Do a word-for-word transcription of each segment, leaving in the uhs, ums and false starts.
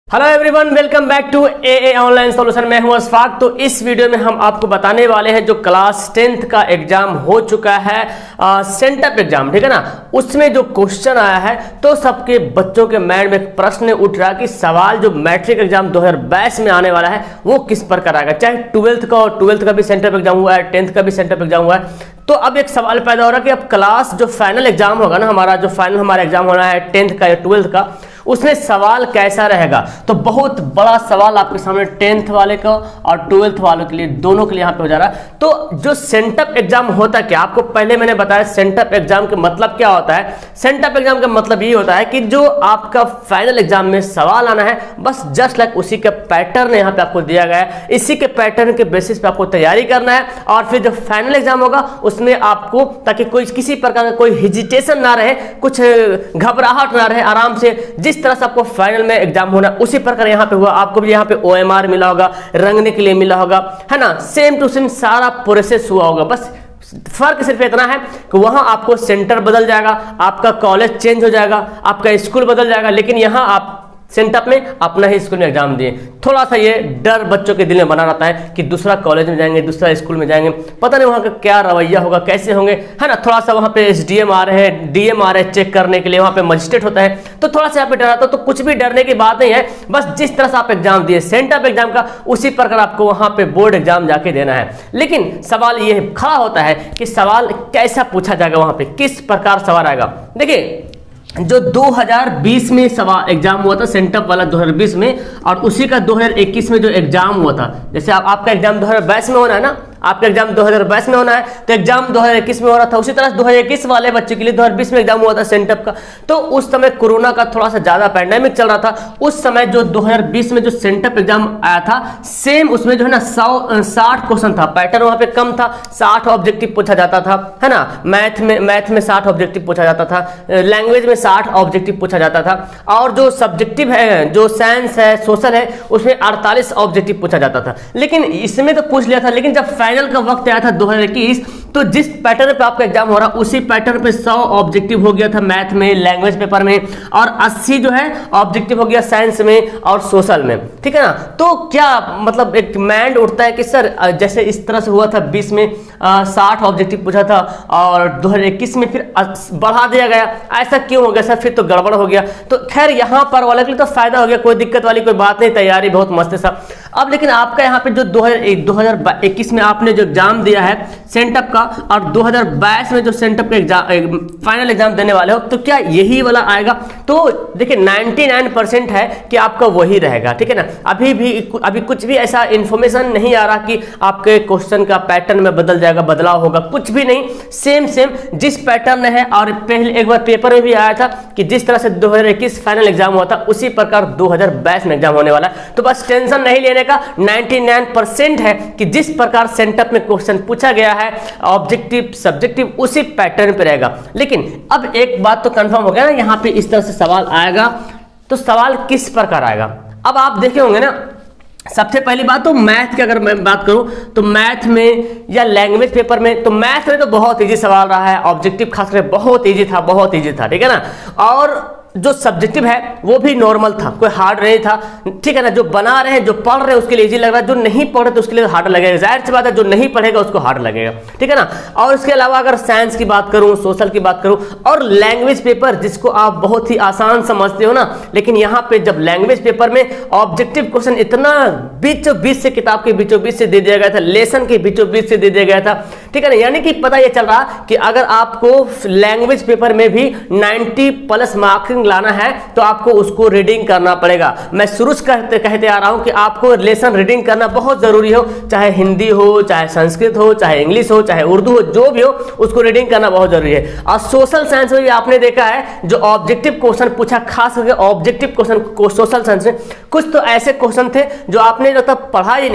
Hello everyone, welcome back to A A online solution. मैं हूं अशफाक। तो इस वीडियो में हम आपको बताने वाले हैं जो क्लास टेंथ का एग्जाम हो चुका है, सेंटअप एग्जाम, ठीक है ना, उसमें जो क्वेश्चन आया है तो सबके बच्चों के माइंड में एक प्रश्न उठ रहा कि सवाल जो मैट्रिक एग्जाम दो हज़ार बाईस में आने वाला है वो किस प्रकार आएगा। चाहे ट्वेल्थ का और ट्वेल्थ का भी सेंटअप एग्जाम हुआ है, टेंथ का भी सेंटअप एग्जाम हुआ है। तो अब एक सवाल पैदा हो रहा है कि अब क्लास जो फाइनल एग्जाम होगा ना, हमारा जो फाइनल हमारा एग्जाम होना है टेंथ का या ट्वेल्थ का, उसमें सवाल कैसा रहेगा। तो बहुत बड़ा सवाल आपके सामने टेंथ वाले का और ट्वेल्थ वालों के लिए, दोनों के लिए यहाँ पे हो जा रहा है। तो जो सेंटअप एग्जाम होता क्या, आपको पहले मैंने बताया सेंटअप एग्जाम का मतलब क्या होता है। सेंटअप एग्जाम का मतलब ये होता है कि जो आपका फाइनल एग्जाम में सवाल आना है, बस जस्ट लाइक उसी का पैटर्न यहाँ पे आपको दिया गया है, इसी के पैटर्न के बेसिस पे आपको तैयारी करना है। और फिर जो फाइनल एग्जाम होगा उसमें आपको, ताकि कोई किसी प्रकार का कोई हेजिटेशन ना रहे, कुछ घबराहट ना रहे, आराम से जिस तरह से आपको फाइनल में एग्जाम होना उसी प्रकार यहाँ पे हुआ। आपको भी यहाँ पे ओ एम आर मिला होगा, रंगने के लिए मिला होगा, है ना, सेम टू सेम सारा प्रोसेस हुआ होगा। बस फर्क सिर्फ इतना है कि वहां आपको सेंटर बदल जाएगा, आपका कॉलेज चेंज हो जाएगा, आपका स्कूल बदल जाएगा, लेकिन यहां आप सेंटअप में अपना ही स्कूल में एग्जाम दिए। थोड़ा सा ये डर बच्चों के दिल में बना रहता है कि दूसरा कॉलेज में जाएंगे, दूसरा स्कूल में जाएंगे, पता नहीं वहाँ का क्या रवैया होगा, कैसे होंगे, है ना। थोड़ा सा वहाँ पे एस डी एम आ रहे हैं, डी एम आ रहे हैं चेक करने के लिए, वहाँ पे मजिस्ट्रेट होता है, तो थोड़ा सा यहाँ पे डर आता है। तो कुछ भी डरने की बात नहीं है, बस जिस तरह से आप एग्जाम दिए सेंटअप एग्जाम का, उसी प्रकार आपको वहाँ पे बोर्ड एग्जाम जाके देना है। लेकिन सवाल ये खड़ा होता है कि सवाल कैसा पूछा जाएगा, वहाँ पे किस प्रकार सवाल आएगा। देखिए, जो दो हज़ार बीस में सवाल एग्जाम हुआ था सेंटअप वाला दो हज़ार बीस में, और उसी का दो हज़ार इक्कीस में जो एग्जाम हुआ था, जैसे आप, आपका एग्जाम दो हज़ार बाईस में होना है ना, आपका एग्जाम दो हज़ार बाईस में होना है, तो एग्जाम दो हज़ार इक्कीस में हो रहा था, उसी तरह दो हज़ार इक्कीस वाले बच्चे के लिए दो हज़ार बीस में एग्जाम हुआ था सेंटअप का। तो उस समय कोरोना का थोड़ा सा ज्यादा पैंडेमिक चल रहा था, उस समय जो दो हज़ार बीस में जो सेंटअप एग्जाम आया था, सेम उसमें जो है ना सौ साठ क्वेश्चन था, पैटर्न वहां पे कम था, साठ ऑब्जेक्टिव पूछा जाता था, है ना। मैथ में मैथ में साठ ऑब्जेक्टिव पूछा जाता था, लैंग्वेज में साठ ऑब्जेक्टिव पूछा जाता था, और जो सब्जेक्टिव है, जो साइंस है, सोशल है, उसमें अड़तालीस ऑब्जेक्टिव पूछा जाता था। लेकिन इसमें तो पूछ लिया था, लेकिन जब फाइनल का वक्त आया था दो हज़ार इक्कीस, तो जिस पैटर्न पे आपका एग्जाम हो रहा, उसी पैटर्न पे सौ ऑब्जेक्टिव हो गया था मैथ में, लैंग्वेज पेपर में, और अस्सी जो है ऑब्जेक्टिव हो गया साइंस में और सोशल में, ठीक है ना। तो क्या मतलब एक माइंड उठता है कि सर जैसे इस तरह से हुआ था बीस में साठ ऑब्जेक्टिव पूछा था और दो हज़ार इक्कीस में फिर बढ़ा दिया गया, ऐसा क्यों हो गया सर, फिर तो गड़बड़ हो गया। तो खैर यहाँ पर वाले के लिए तो फायदा हो गया, कोई दिक्कत वाली कोई बात नहीं, तैयारी बहुत मस्त है सब। अब लेकिन आपका यहाँ पे जो दो हज़ार इक्कीस में आपने जो एग्जाम दिया है सेंटअप का, और दो हज़ार बाईस में जो सेंटअप का एग्जाम फाइनल एग्जाम देने वाले हो, तो क्या यही वाला आएगा? तो देखिए निन्यानवे परसेंट है कि आपका वही रहेगा, ठीक है ना। अभी भी अभी कुछ भी ऐसा इंफॉर्मेशन नहीं आ रहा कि आपके क्वेश्चन का पैटर्न में बदल जाएगा, बदलाव होगा, कुछ भी नहीं, सेम सेम जिस पैटर्न है। और पहले एक बार पेपर में भी आया था कि जिस तरह से दो हज़ार इक्कीस फाइनल एग्जाम हुआ था, उसी प्रकार दो हज़ार बाईस में एग्जाम होने वाला है। तो बस टेंशन नहीं लेने का, निन्यानवे परसेंट है कि जिस प्रकार सेंटअप में क्वेश्चन पूछा गया है, ऑब्जेक्टिव सब्जेक्टिव उसी पैटर्न पे रहेगा। लेकिन अब एक बात तो कंफर्म हो गया ना, यहाँ पे इस तरह से सवाल आएगा, तो सवाल किस प्रकार आएगा। अब आप देखे होंगे ना, सबसे पहली बात तो मैथ की अगर मैं बात करूं, तो मैथ में या लैंग्वेज पेपर में, तो मैथ में तो बहुत इजी सवाल रहा है, ऑब्जेक्टिव खासकर बहुत इजी था, बहुत इजी था, ठीक है ना। और जो सब्जेक्टिव है वो भी नॉर्मल था, कोई हार्ड नहीं था, ठीक है ना। जो बना रहे हैं, जो पढ़ रहे हैं उसके लिए इजी लग रहा है, जो नहीं पढ़ रहे तो उसके लिए हार्ड लगेगा, जाहिर सी बात है, जो नहीं पढ़ेगा उसको हार्ड लगेगा, ठीक है ना। और इसके अलावा अगर साइंस की बात करूं, सोशल की बात करूं, और लैंग्वेज पेपर जिसको आप बहुत ही आसान समझते हो ना, लेकिन यहाँ पे जब लैंग्वेज पेपर में ऑब्जेक्टिव क्वेश्चन इतना बीचों बीच से, किताब के बीचों बीच से दे दिया गया था, लेसन के बीचों बीच से दे दिया गया था, ठीक है ना। यानी कि पता ये चल रहा कि अगर आपको लैंग्वेज पेपर में भी नब्बे प्लस मार्क्स लाना है तो आपको उसको रीडिंग करना पड़ेगा। मैं शुरू से कहते कहते आ रहा हूं कि आपको लेसन रीडिंग करना बहुत जरूरी हो, चाहे हिंदी हो, चाहे संस्कृत हो, चाहे इंग्लिश हो, चाहे उर्दू हो, जो भी हो उसको रीडिंग करना बहुत जरूरी है। और सोशल साइंस में भी आपने देखा है जो ऑब्जेक्टिव क्वेश्चन पूछा, खास करके ऑब्जेक्टिव क्वेश्चन सोशल साइंस में कुछ तो ऐसे क्वेश्चन थे जो आपने जब तक पढ़ा ही नहीं,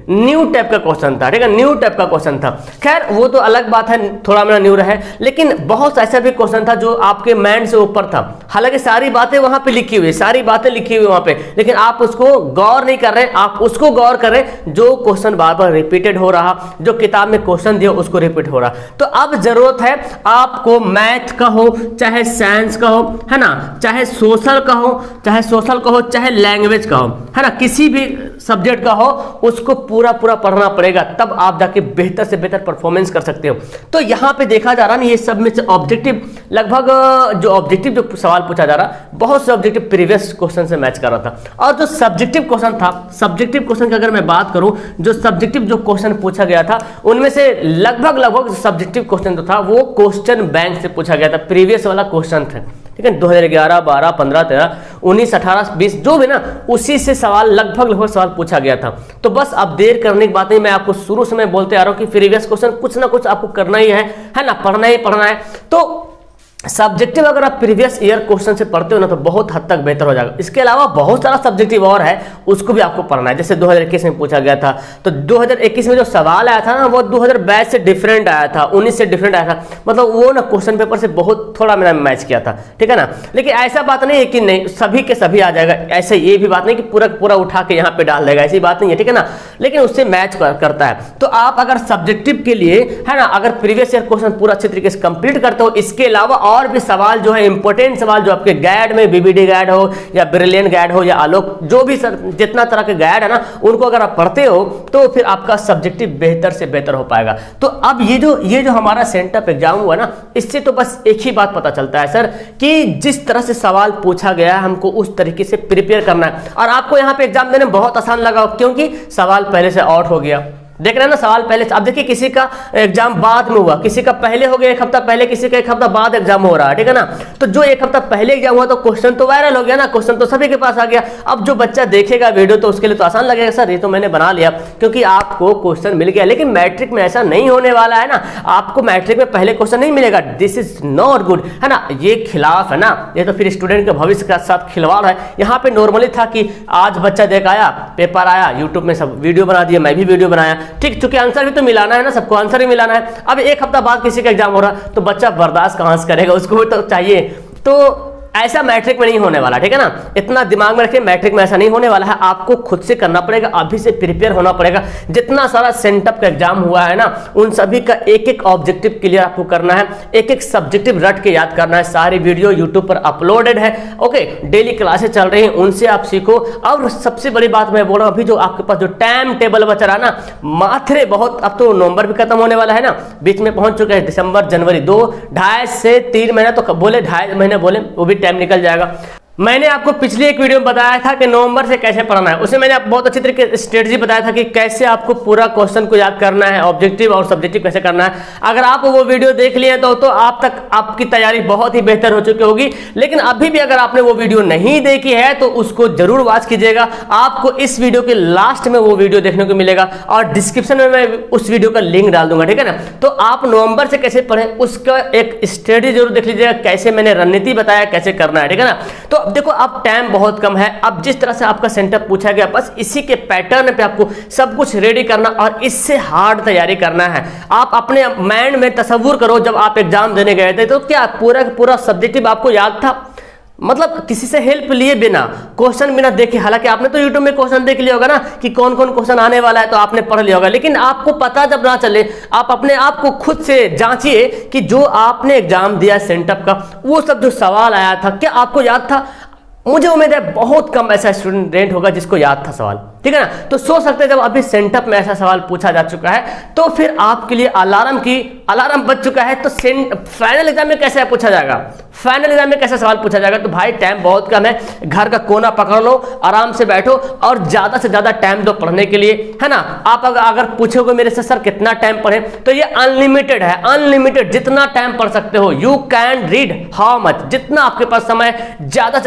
न्यू टाइप का क्वेश्चन था, ठीक है, न्यू टाइप का क्वेश्चन था। खैर वो तो अलग बात है, थोड़ा मेरा न्यू रहा है, लेकिन बहुत ऐसा भी क्वेश्चन था जो आपके माइंड से ऊपर था। हालांकि सारी बातें वहां पे लिखी हुई, सारी बातें लिखी हुई वहां पे, लेकिन आप उसको गौर नहीं कर रहे, आप उसको गौर कर रहे जो क्वेश्चन बार बार रिपीटेड हो रहा, जो किताब में क्वेश्चन दिया उसको रिपीट हो रहा। तो अब जरूरत है आपको, मैथ का हो चाहे साइंस का हो, है ना, चाहे सोशल का हो चाहे सोशल का हो चाहे लैंग्वेज का हो, है ना, किसी भी सब्जेक्ट का हो, उसको पूरा पूरा पढ़ना पड़ेगा, तब आप जाके बेहतर से बेहतर परफॉर्मेंस कर सकते हो। तो यहां पे देखा जा रहा ना, ये सब में से ऑब्जेक्टिव लगभग जो ऑब्जेक्टिव जो सवाल पूछा जा रहा, बहुत से ऑब्जेक्टिव प्रीवियस क्वेश्चन से मैच कर रहा था। और जो सब्जेक्टिव क्वेश्चन था, सब्जेक्टिव क्वेश्चन की अगर मैं बात करूं, जो सब्जेक्टिव जो क्वेश्चन पूछा गया था उनमें से लगभग लगभग सब्जेक्टिव क्वेश्चन जो था वो क्वेश्चन बैंक से पूछा गया था, प्रीवियस वाला क्वेश्चन था, ठीक है, दो हज़ार ग्यारह, बारह, पंद्रह, तेरह, उन्नीस, अठारह, बीस, जो भी ना, उसी से सवाल लगभग लगभग सवाल पूछा गया था। तो बस अब देर करने की बात नहीं, मैं आपको शुरू से मैं बोलते आ रहा हूं कि प्रीवियस क्वेश्चन कुछ ना कुछ आपको करना ही है, है ना, पढ़ना ही पढ़ना है। तो सब्जेक्टिव अगर आप प्रीवियस ईयर क्वेश्चन से पढ़ते हो ना तो बहुत हद तक बेहतर हो जाएगा। इसके अलावा बहुत सारा सब्जेक्टिव और है, उसको भी आपको पढ़ना है। जैसे दो हज़ार इक्कीस में पूछा गया था, तो दो हज़ार इक्कीस में जो सवाल आया था ना वो दो हज़ार बाईस से डिफरेंट आया था, उन्नीस से डिफरेंट आया था, मतलब वो ना क्वेश्चन पेपर से बहुत थोड़ा मेरा मैच किया था, ठीक है ना। लेकिन ऐसा बात नहीं है कि नहीं सभी के सभी आ जाएगा, ऐसे ये भी बात नहीं कि पूरा पूरा उठा के यहाँ पे डाल देगा, ऐसी बात नहीं है, ठीक है ना, लेकिन उससे मैच कर, करता है। तो आप अगर सब्जेक्टिव के लिए, है ना, अगर प्रीवियस ईयर क्वेश्चन पूरा अच्छे तरीके से कंप्लीट करते हो, इसके अलावा और भी सवाल जो है इंपॉर्टेंट सवाल जो आपके गाइड में, बीबीडी गाइड हो या ब्रिलियंट गाइड हो या आलोक, जो भी सर जितना तरह के गाइड है ना, उनको अगर आप पढ़ते हो तो फिर आपका सब्जेक्टिव बेहतर से बेहतर हो पाएगा। तो अब ये जो ये जो हमारा सेंटअप एग्जाम हुआ ना, इससे तो बस एक ही बात पता चलता है सर कि जिस तरह से सवाल पूछा गया है हमको उस तरीके से प्रिपेयर करना है। और आपको यहाँ पे एग्जाम देने में बहुत आसान लगा, क्योंकि सवाल पहले से आउट हो गया, देख रहे हैं ना, सवाल पहले। अब देखिए किसी का एग्जाम बाद में हुआ, किसी का पहले हो गया एक हफ्ता पहले, किसी का एक हफ्ता बाद एग्जाम हो रहा है, ठीक है ना। तो जो एक हफ्ता पहले एग्जाम हुआ तो क्वेश्चन तो वायरल हो गया ना, क्वेश्चन तो सभी के पास आ गया। अब जो बच्चा देखेगा वीडियो तो उसके लिए तो आसान लगेगा, सर ये तो मैंने बना लिया क्योंकि आपको क्वेश्चन मिल गया। लेकिन मैट्रिक में ऐसा नहीं होने वाला है ना, आपको मैट्रिक में पहले क्वेश्चन नहीं मिलेगा, दिस इज नॉट गुड, है ना, ये खिलाफ है ना, ये तो फिर स्टूडेंट के भविष्य के साथ खिलवाड़ है। यहाँ पे नॉर्मली था कि आज बच्चा देख आया, पेपर आया, यूट्यूब में सब वीडियो बना दिया, मैं भी वीडियो बनाया, ठीक, चूंकि आंसर तो मिलाना है ना, सबको आंसर ही मिलाना है। अब एक हफ्ता बाद किसी का एग्जाम हो रहा तो बच्चा बर्दाश्त कहां से करेगा, उसको तो चाहिए। तो ऐसा मैट्रिक में नहीं होने वाला, ठीक है ना, इतना दिमाग में रखिए, मैट्रिक में ऐसा नहीं होने वाला है। आपको खुद से करना पड़ेगा, अभी से प्रिपेयर होना पड़ेगा। जितना सारा सेंटअप का एग्जाम हुआ है ना, उन सभी का एक एक ऑब्जेक्टिव क्लियर आपको करना है, एक एक सब्जेक्टिव रट के याद करना है। सारी वीडियो यूट्यूब पर अपलोडेड है, ओके, डेली क्लासेस चल रही हैं, उनसे आप सीखो। और सबसे बड़ी बात मैं बोल रहा हूं, अभी जो आपके पास जो टाइम टेबल बचा रहा ना, माथरे बहुत, अब तो नवंबर भी खत्म होने वाला है ना, बीच में पहुंच चुके हैं दिसंबर, जनवरी, दो ढाई से तीन महीना तो बोले, ढाई महीने बोले, वो भी टाइम निकल जाएगा। मैंने आपको पिछली एक वीडियो में बताया था कि नवंबर से कैसे पढ़ना है, उसमें मैंने आपको बहुत अच्छी तरीके से स्ट्रेटजी बताया था कि कैसे आपको पूरा क्वेश्चन को याद करना है, ऑब्जेक्टिव और सब्जेक्टिव कैसे करना है। अगर आप वो वीडियो देख लिए तो, तो आप तक आपकी तैयारी बहुत ही बेहतर हो चुकी होगी। लेकिन अभी भी अगर आपने वो वीडियो नहीं देखी है तो उसको जरूर वॉच कीजिएगा, आपको इस वीडियो के लास्ट में वो वीडियो देखने को मिलेगा और डिस्क्रिप्शन में मैं उस वीडियो का लिंक डाल दूंगा, ठीक है ना। तो आप नवंबर से कैसे पढ़ें उसका एक स्ट्रेटजी जरूर देख लीजिएगा, कैसे मैंने रणनीति बताया कैसे करना है, ठीक है ना। तो अब देखो, अब टाइम बहुत कम है, अब जिस तरह से आपका सेंटअप पूछा गया बस इसी के पैटर्न पे आपको सब कुछ रेडी करना और इससे हार्ड तैयारी करना है। आप अपने माइंड में तस्वीर करो, जब आप एग्जाम देने गए थे तो क्या पूरा पूरा सब्जेक्टिव आपको याद था, मतलब किसी से हेल्प लिए बिना, क्वेश्चन बिना देखे। हालांकि आपने तो यूट्यूब में क्वेश्चन देख लिया होगा ना कि कौन कौन क्वेश्चन आने वाला है, तो आपने पढ़ लिया होगा, लेकिन आपको पता जब ना चले, आप अपने आप को खुद से जांचिए कि जो आपने एग्जाम दिया सेंटअप का, वो सब जो सवाल आया था क्या आपको याद था। मुझे उम्मीद है बहुत कम ऐसा स्टूडेंट होगा जिसको याद था सवाल, ठीक है ना। तो सोच सकते हैं जब अभी सेंटअप में ऐसा सवाल पूछा जा चुका है तो फिर आपके लिए अलार्म की अलार्म बज चुका है। तो फाइनल एग्जाम में कैसे पूछा जाएगा, फाइनल एग्जाम में कैसे सवाल पूछा जाएगा। तो भाई टाइम बहुत कम है, घर का कोना पकड़ लो, आराम से बैठो और ज्यादा से ज्यादा टाइम दो पढ़ने के लिए, है ना। आप अगर, अगर पूछोगे मेरे से सर कितना टाइम पढ़े, तो ये अनलिमिटेड है, अनलिमिटेड, जितना टाइम पढ़ सकते हो। You can read how much, जितना आपके पास समय ज्यादा से ज्यादा। लेकिन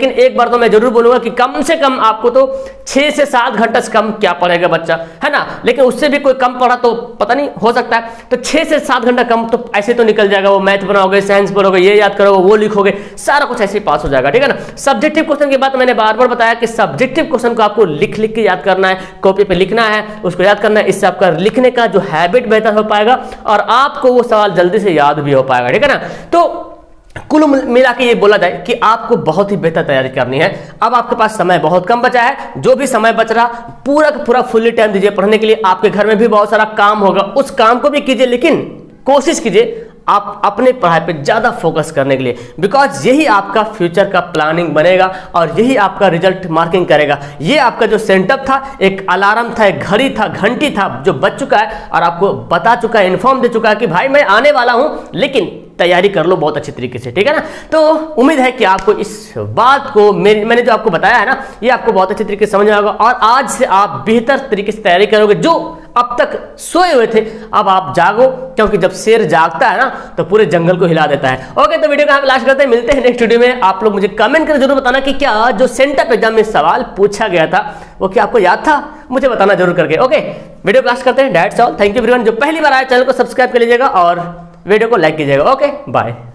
लेकिन एक बार तो मैं जरूर बोलूंगा कि कम से कम आपको तो छह से सात घंटा से कम क्या पढ़ेगा बच्चा, है ना। लेकिन उससे भी कोई कम पढ़ा तो पता नहीं, हो सकता है। तो छह से सात घंटा कम तो ऐसे तो निकल जाएगा। वो मैथ बनाओगे, साइंस पढ़ोगे, ये याद करोगे, वो लिखोगे, सारा कुछ ऐसे ही पास हो जाएगा, ठीक है ना। सब्जेक्टिव क्वेश्चन की बात मैंने बार बार बताया कि सब्जेक्टिव क्वेश्चन को आपको लिख लिख के याद करना है, कॉपी पे लिखना है, उसको याद करना है। इससे आपका लिखने का जो हैबिट बेहतर हो पाएगा और आपको वो सवाल जल्दी से याद भी हो पाएगा, ठीक है ना। तो कुल मिला के ये बोला जाए कि आपको बहुत ही बेहतर तैयारी करनी है। अब आपके पास समय बहुत कम बचा है, जो भी समय बच रहा पूरा का पूरा फुल्ली टाइम दीजिए पढ़ने के लिए। आपके घर में भी बहुत सारा काम होगा, उस काम को भी कीजिए, लेकिन कोशिश कीजिए आप अपने पढ़ाई पे ज्यादा फोकस करने के लिए, बिकॉज यही आपका फ्यूचर का प्लानिंग बनेगा और यही आपका रिजल्ट मार्किंग करेगा। ये आपका जो सेंटअप था, एक अलार्म था, एक घड़ी था, घंटी था, जो बच चुका है और आपको बता चुका है, इन्फॉर्म दे चुका है कि भाई मैं आने वाला हूं, लेकिन तैयारी कर लो बहुत अच्छी तरीके से, ठीक है ना। तो उम्मीद है कि आपको इस बात को मेरे मैंने जो आपको बताया है ना, ये आपको बहुत अच्छे तरीके से समझ में आएगा और आज से आप बेहतर तरीके से तैयारी करोगे। जो अब तक सोए हुए थे, अब आप जागो, क्योंकि जब शेर जागता है ना तो पूरे जंगल को हिला देता है। ओके, तो वीडियो को हम लास्ट करते हैं, मिलते हैं नेक्स्ट वीडियो में। आप लोग मुझे कमेंट करके जरूर बताना कि क्या जो सेंटअप एग्जाम में सवाल पूछा गया था वो क्या आपको याद था, मुझे बताना जरूर करके। ओके, वीडियो को लास्ट करते हैं। That's all, thank you everyone. जो पहली बार आए चैनल को सब्सक्राइब कर लीजिएगा और वीडियो को लाइक कीजिएगा। Okay, bye.